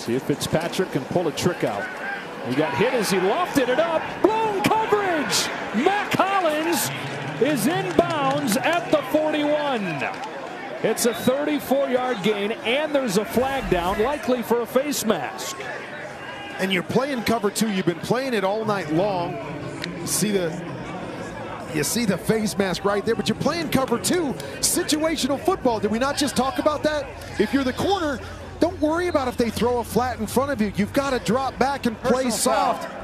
See if Fitzpatrick can pull a trick out. He got hit as he lofted it up. Blown coverage. Mack Hollins is in bounds at the 41. It's a 34-yard gain, and there's a flag down, likely for a face mask. And you're playing cover two. You've been playing it all night long. You see the face mask right there, but you're playing cover two. Situational football. Did we not just talk about that? If you're the corner, don't worry about if they throw a flat in front of you. You've got to drop back and play soft.